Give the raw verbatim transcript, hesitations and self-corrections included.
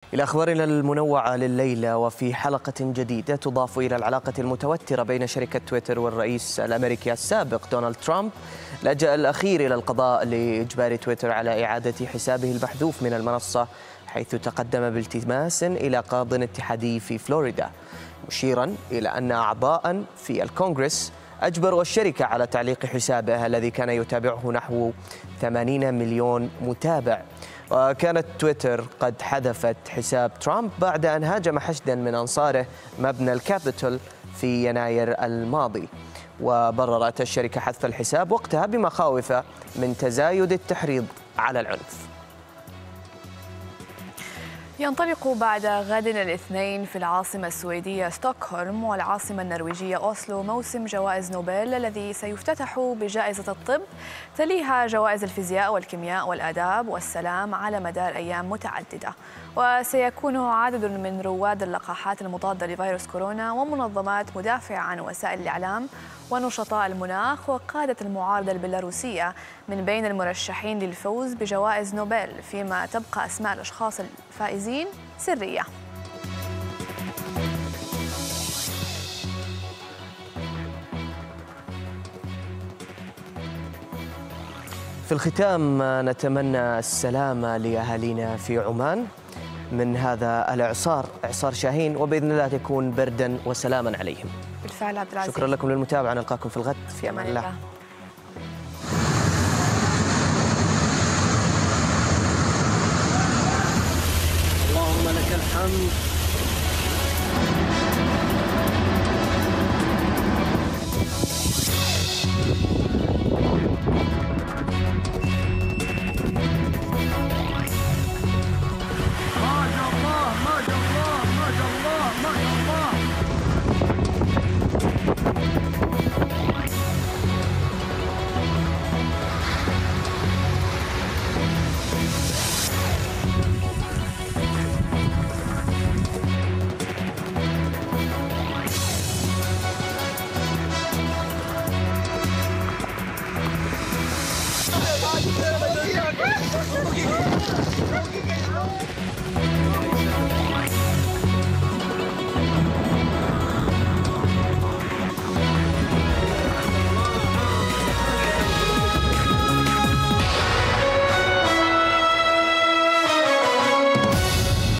إلى أخبارنا المنوعة لليلة، وفي حلقة جديدة تضاف إلى العلاقة المتوترة بين شركة تويتر والرئيس الأمريكي السابق دونالد ترامب. لجأ الأخير إلى القضاء لإجبار تويتر على إعادة حسابه المحذوف من المنصة، حيث تقدم بالتماس إلى قاضٍ اتحادي في فلوريدا، مشيرا إلى أن أعضاء في الكونغرس أجبروا الشركة على تعليق حسابه الذي كان يتابعه نحو ثمانين مليون متابع. وكانت تويتر قد حذفت حساب ترامب بعد أن هاجم حشدا من أنصاره مبنى الكابيتول في يناير الماضي، وبررت الشركة حذف الحساب وقتها بمخاوف من تزايد التحريض على العنف. ينطلق بعد غد الاثنين في العاصمة السويدية ستوكهولم والعاصمة النرويجية أوسلو موسم جوائز نوبل الذي سيفتتح بجائزة الطب، تليها جوائز الفيزياء والكيمياء والآداب والسلام على مدار أيام متعددة. وسيكون عدد من رواد اللقاحات المضادة لفيروس كورونا ومنظمات مدافعة عن وسائل الإعلام ونشطاء المناخ وقادة المعارضة البيلاروسية من بين المرشحين للفوز بجوائز نوبل، فيما تبقى أسماء الأشخاص الفائزين سرية. في الختام نتمنى السلامة لأهالينا في عمان من هذا الإعصار، إعصار شاهين، وبإذن الله تكون بردا وسلاما عليهم. بالفعل عبد العزيز. شكرا لكم للمتابعة، نلقاكم في الغد في أمان الله. اللهم لك الحمد. Thank you.